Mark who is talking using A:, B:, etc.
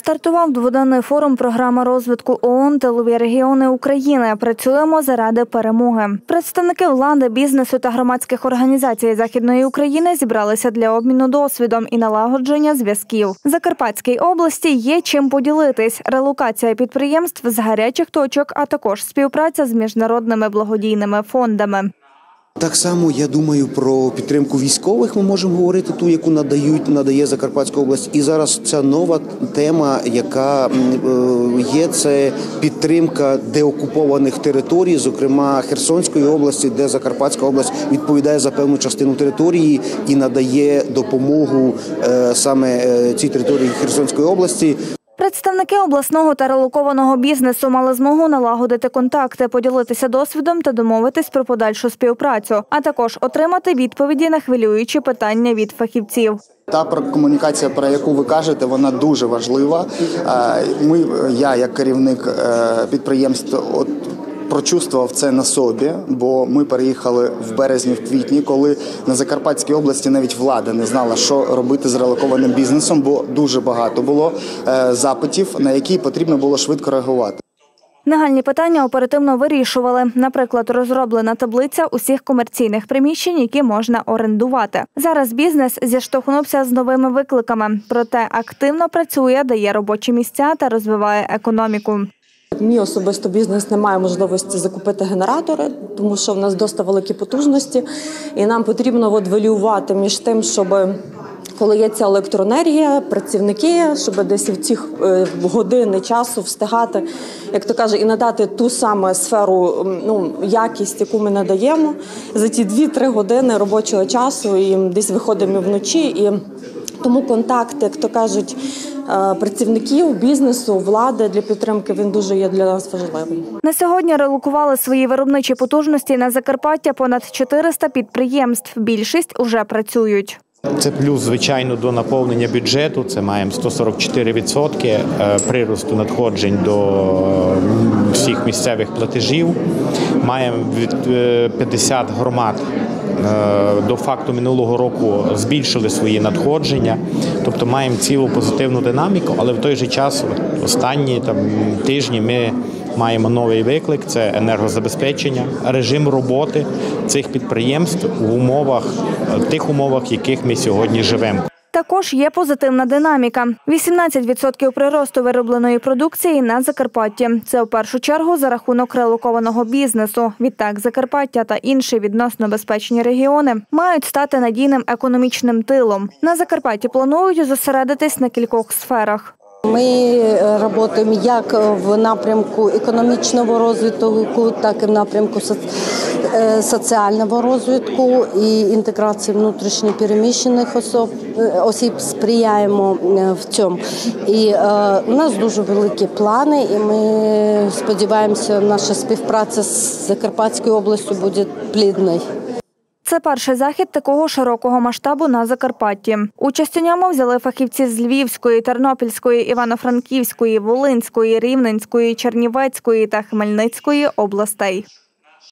A: Стартував дводенний форум «Програма розвитку ООН «Тилові регіони України. Працюємо заради перемоги». Представники влади, бізнесу та громадських організацій Західної України зібралися для обміну досвідом і налагодження зв'язків. В Закарпатській області є чим поділитись – релокація підприємств з гарячих точок, а також співпраця з міжнародними благодійними фондами.
B: Так само, я думаю, про підтримку військових ми можемо говорити ту, яку надає Закарпатська область. І зараз ця нова тема, яка є, це підтримка деокупованих територій, зокрема Херсонської області, де Закарпатська область відповідає за певну частину території і надає допомогу саме цій території Херсонської області.
A: Представники обласного та релокованого бізнесу мали змогу налагодити контакти, поділитися досвідом та домовитись про подальшу співпрацю, а також отримати відповіді на хвилюючі питання від фахівців.
C: Та комунікація, про яку ви кажете, вона дуже важлива. Я, як керівник підприємства, прочувствував це на собі, бо ми переїхали в березні, в квітні, коли на Закарпатській області навіть влада не знала, що робити з релокованим бізнесом, бо дуже багато було запитів, на які потрібно було швидко реагувати.
A: Нагальні питання оперативно вирішували. Наприклад, розроблена таблиця усіх комерційних приміщень, які можна орендувати. Зараз бізнес зіштовхнувся з новими викликами, проте активно працює, дає робочі місця та розвиває економіку.
D: Мій особисто бізнес не має можливості закупити генератори, тому що в нас досить великі потужності, і нам потрібно варіювати між тим, щоб коли є ця електроенергія, працівники, щоб десь в ці години часу встигати, як то каже, і надати ту саму сферу, якість, яку ми надаємо за ті 2-3 години робочого часу, і десь виходимо вночі, і тому контакт, як то кажуть, працівників, бізнесу, влади для підтримки, він дуже є для нас важливим.
A: На сьогодні релокували свої виробничі потужності на Закарпаття понад 400 підприємств. Більшість уже працюють.
E: Це плюс, звичайно, до наповнення бюджету. Це маємо 144% приросту надходжень до всіх місцевих платежів. Маємо від 50 громад до факту минулого року збільшили свої надходження. Тобто маємо цілу позитивну динаміку, але в той же час останні тижні ми маємо новий виклик – це енергозабезпечення, режим роботи цих підприємств в тих умовах, в яких ми сьогодні живемо.
A: Також є позитивна динаміка. 18% приросту виробленої продукції на Закарпатті. Це в першу чергу за рахунок релокованого бізнесу. Відтак Закарпаття та інші відносно безпечні регіони мають стати надійним економічним тилом. На Закарпатті планують зосередитись на кількох сферах.
F: Ми працюємо як в напрямку економічного розвитку, так і в напрямку соціального розвитку і інтеграції внутрішньо переміщених осіб сприяємо в цьому. І у нас дуже великі плани, і ми сподіваємося, наша співпраця з Закарпатською областю буде плідною.
A: Це перший захід такого широкого масштабу на Закарпатті. Участь у ньому взяли фахівці з Львівської, Тернопільської, Івано-Франківської, Волинської, Рівненської, Чернівецької та Хмельницької областей.